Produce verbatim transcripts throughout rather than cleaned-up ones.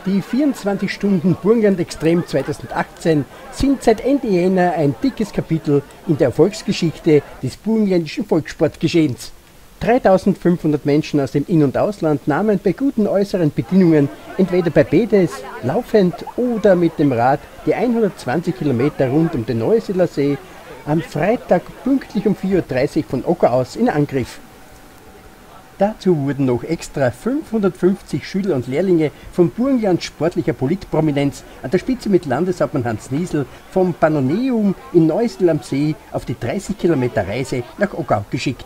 Die vierundzwanzig Stunden Burgenland Extrem zweitausendachtzehn sind seit Ende Jänner ein dickes Kapitel in der Erfolgsgeschichte des burgenländischen Volkssportgeschehens. dreitausendfünfhundert Menschen aus dem In- und Ausland nahmen bei guten äußeren Bedingungen entweder bei Bedes, laufend oder mit dem Rad die hundertzwanzig Kilometer rund um den Neusiedler See am Freitag pünktlich um vier Uhr dreißig von Ocker aus in Angriff. Dazu wurden noch extra fünfhundertfünfzig Schüler und Lehrlinge von Burgenlands sportlicher Politprominenz an der Spitze mit Landeshauptmann Hans Niesel vom Panoneum in Neusiedl am See auf die dreißig Kilometer Reise nach Ockau geschickt.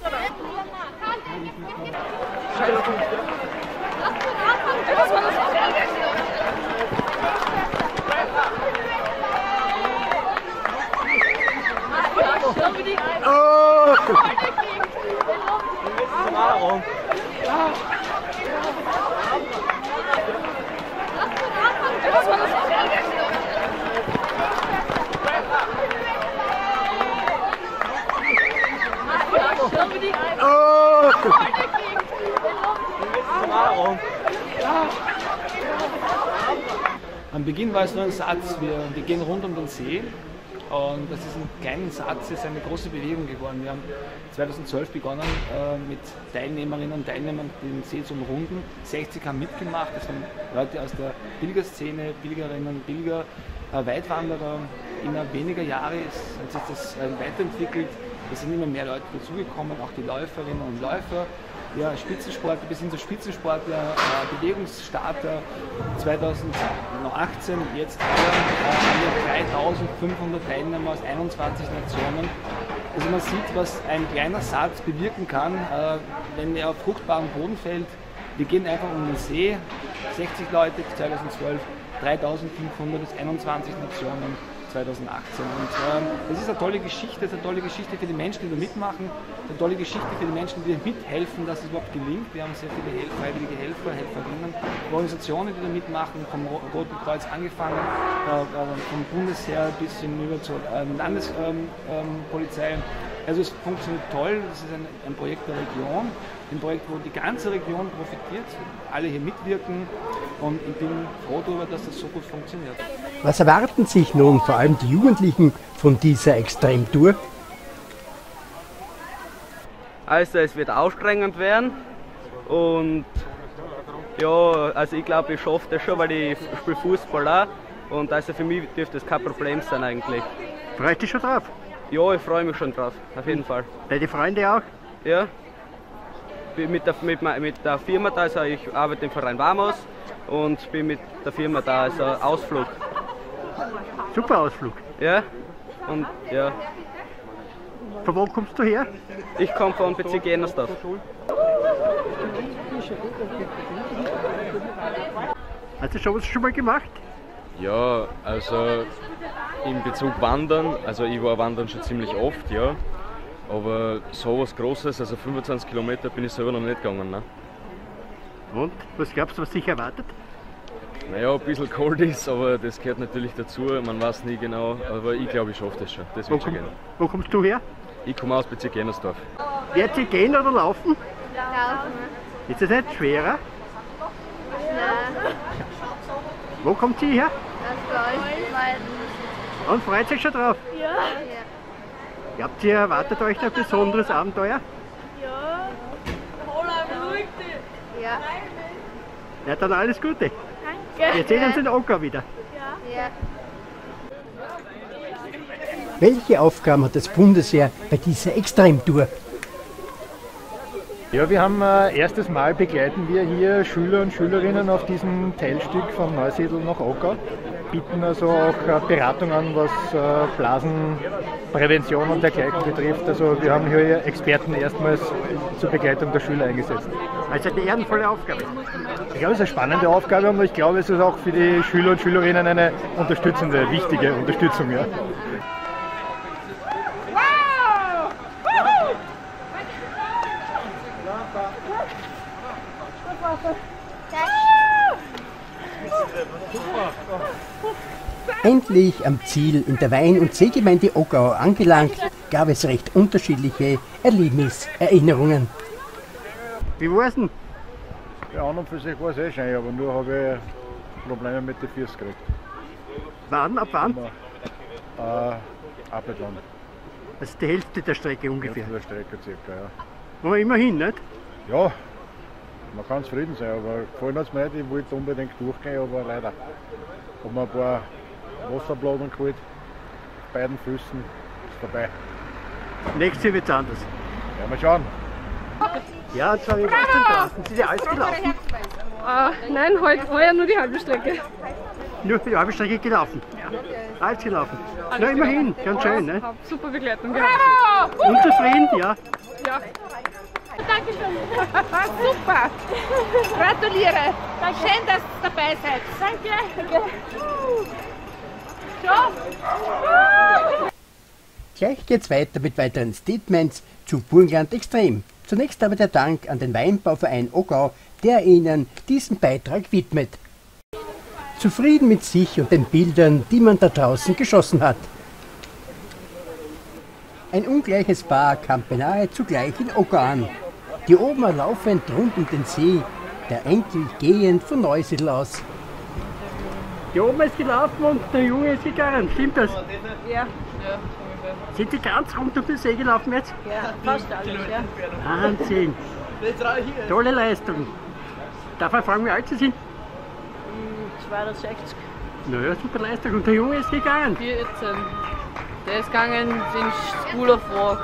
Oh! Am Beginn war es nur ein Satz, wir, wir gehen rund um den See. Und aus diesem kleinen Satz ist eine große Bewegung geworden. Wir haben zweitausendzwölf begonnen äh, mit Teilnehmerinnen und Teilnehmern den See zu umrunden. sechzig haben mitgemacht, das sind Leute aus der Pilgerszene, Pilgerinnen, Pilger, äh, Weitwanderer. Innerhalb weniger Jahre ist, hat sich das äh, weiterentwickelt. Es sind immer mehr Leute dazugekommen, auch die Läuferinnen und Läufer. Ja, Spitzensportler bis hin zu Spitzensportler, äh, Bewegungsstarter zweitausendachtzehn, jetzt alle dreitausendfünfhundert Teilnehmer aus einundzwanzig Nationen. Also man sieht, was ein kleiner Satz bewirken kann, äh, wenn er auf fruchtbaren Boden fällt. Wir gehen einfach um den See, sechzig Leute zweitausendzwölf, dreitausendfünfhundert aus einundzwanzig Nationen. zweitausendachtzehn. Und ähm, das ist eine tolle Geschichte, das ist eine tolle Geschichte für die Menschen, die da mitmachen, eine tolle Geschichte für die Menschen, die mithelfen, dass es überhaupt gelingt. Wir haben sehr viele Hel freiwillige Helfer, Helferinnen, Organisationen, die da mitmachen, vom Roten Kreuz angefangen, äh, vom Bundesheer bis hinüber zur äh, Landespolizei. Ähm, ähm, also es funktioniert toll, das ist ein, ein Projekt der Region, ein Projekt, wo die ganze Region profitiert, alle hier mitwirken und ich bin froh darüber, dass das so gut funktioniert. Was erwarten sich nun vor allem die Jugendlichen von dieser Extremtour? Also es wird anstrengend werden und ja, also ich glaube, ich schaffe das schon, weil ich spiele Fußball auch und also für mich dürfte das kein Problem sein eigentlich. Freust du dich schon drauf? Ja, ich freue mich schon drauf, auf jeden Fall. Deine Freunde auch? Ja, mit der, mit, mit der Firma da, also ich arbeite im Verein Warmaus und bin mit der Firma da, also Ausflug. Super Ausflug. Ja, und ja. Von wo kommst du her? Ich komme vom Bezirk Jennersdorf. Hast du sowas schon mal gemacht? Ja, also in Bezug Wandern, also ich war wandern schon ziemlich oft, ja. Aber so was Großes, also fünfundzwanzig Kilometer bin ich selber noch nicht gegangen. Ne? Und? Was glaubst du, was dich erwartet? Naja, ein bisschen kalt ist, aber das gehört natürlich dazu, man weiß nie genau, aber ich glaube, ich schaffe das schon, das wird schon gehen. Wo kommst du her? Ich komme aus Bezirk Jennersdorf. Wird sie gehen oder laufen? Laufen. Ist das nicht schwerer? Nein. Wo kommt sie her? Das Golf. Und freut sich schon drauf? Ja. Habt ihr erwartet euch ein besonderes Abenteuer? Ja. Ja. Ja, dann alles Gute. Danke. Wir sehen uns in Ockau wieder. Ja. Welche Aufgaben hat das Bundesheer bei dieser Extremtour? Ja, wir haben äh, erstes Mal begleiten wir hier Schüler und Schülerinnen auf diesem Teilstück von Neusiedl nach Ockau. Bieten also auch äh, Beratung an, was äh, Blasenprävention und dergleichen betrifft. Also wir haben hier Experten erstmals zur Begleitung der Schüler eingesetzt. Also eine ehrenvolle Aufgabe. Ich glaube, es ist eine spannende Aufgabe und ich glaube, es ist auch für die Schüler und Schülerinnen eine unterstützende, wichtige Unterstützung. Ja. Endlich am Ziel in der Wein- und Seegemeinde Ockau angelangt, gab es recht unterschiedliche Erlebniserinnerungen. Wie war es denn? Ja, an und für sich war es eh schön, aber nur habe Probleme mit den Füßen gekriegt. Wann, ab wann? Aber, äh, Abendland. Das ist die Hälfte der Strecke ungefähr. Der Strecke circa, ja. Aber immerhin, nicht? Ja, man kann zufrieden sein, aber gefallen hat es mir nicht. Ich wollte unbedingt durchgehen, aber leider. Habe mir ein paar Wasserbladen geholt, auf beiden Füßen, ist vorbei. Nächstes Jahr wird es anders. Ja, mal schauen. Ja, jetzt habe ich was zum Draußen. Sind Sie alles gelaufen? Uh, nein, heute war ja nur die halbe Strecke. Nur die halbe Strecke gelaufen? Ja. Alles gelaufen? Alles Na, immerhin, gelaufen. ganz schön, ne? Hab super Begleitung gehabt. Unzufrieden, ja? Ja. Dankeschön. Super. Gratuliere. Schön, dass ihr dabei seid. Danke. So. Gleich geht's weiter mit weiteren Statements zu Burgenland Extrem. Zunächst aber der Dank an den Weinbauverein Ogau, der Ihnen diesen Beitrag widmet. Zufrieden mit sich und den Bildern, die man da draußen geschossen hat. Ein ungleiches Paar kam beinahe zugleich in Ogau an. Die Ober laufend rund um den See, der Enkel gehend von Neusiedl aus. Die Oma ist gelaufen und der Junge ist gegangen, stimmt das? Ja. Ja. Sind die ganz rund um den See gelaufen jetzt? Ja, fast alles, ja. Wahnsinn! Tolle Leistung! Darf ich fragen, wie alt Sie sind? zweiundsechzig. Naja, super Leistung. Und der Junge ist gegangen? vierzehn. Der ist gegangen in School of Rock.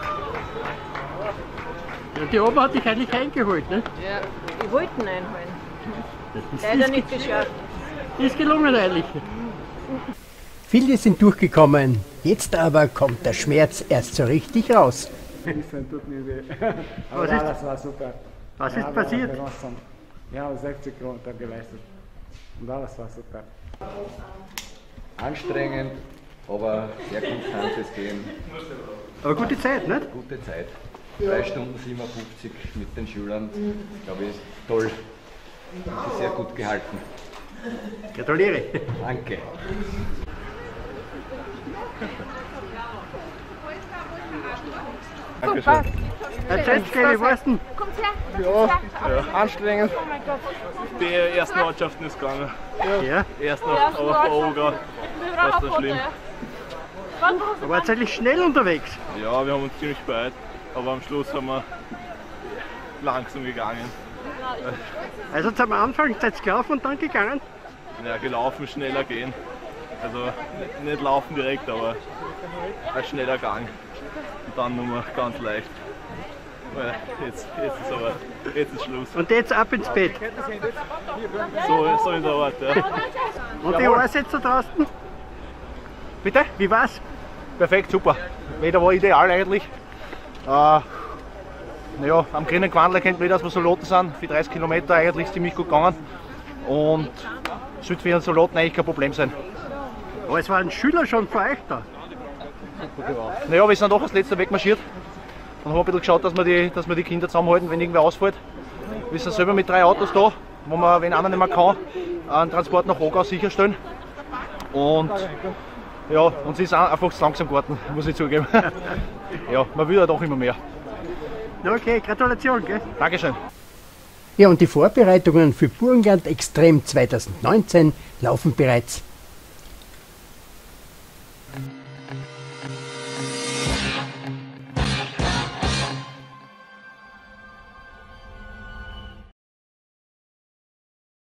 Ja, die Oma hat dich eigentlich eingeholt, ne? Ja, ich wollte ihn einholen. Das Leider ist nicht ge- geschafft. Ist gelungen eigentlich. Viele sind durchgekommen, jetzt aber kommt der Schmerz erst so richtig raus. Tut mir weh. Was Aber ist- alles war super. Was Ja, ist wir passiert? haben genossen. Wir haben sechzig Kilometer geleistet. Und alles war super. Anstrengend, aber sehr konstant es gehen. Aber gute Zeit, nicht? Gute Zeit. drei Stunden siebenundfünfzig mit den Schülern, glaube ich, toll. Haben sie sehr gut gehalten. Gratuliere. Danke. Super. Herr Tschetschke, wie war's denn? Kommt her. Ja, ja, anstrengend. Die ersten Ortschaften ist gegangen. Ja. Erst noch auf Oga. Das ist schlimm. Du warst eigentlich schnell unterwegs. Ja, wir haben uns ziemlich beeilt, aber am Schluss haben wir langsam gegangen. Also am Anfang seid ihr gelaufen und dann gegangen? Ja, gelaufen, schneller gehen. Also nicht- nicht laufen direkt, aber ein schneller Gang. Und dann nur mal ganz leicht. Weil Jetzt, jetzt ist aber jetzt ist Schluss. Und jetzt ab ins Bett. So, so in der Art, ja. Und die Ohren jetzt da draußen? Bitte? Wie war's? Perfekt, super. Wetter war ideal eigentlich. Äh, naja, am grünen Quandler kennt man, dass wir Soloten sind. Für dreißig Kilometer eigentlich ziemlich gut gegangen. Und sollte für einen Soloten eigentlich kein Problem sein. Aber es waren Schüler schon vor euch da. Naja, wir sind doch als letzter wegmarschiert und haben ein bisschen geschaut, dass wir die, dass wir die Kinder zusammenhalten, wenn irgendwer ausfällt. Wir sind selber mit drei Autos da, wo wir, wenn einer nicht mehr kann, einen Transport nach Ogau sicherstellen. Und ja, uns ist auch einfach zu langsam geworden, muss ich zugeben. Ja, man will ja doch immer mehr. Okay, Gratulation, gell? Dankeschön. Ja, und die Vorbereitungen für Burgenland Extrem zweitausendneunzehn laufen bereits.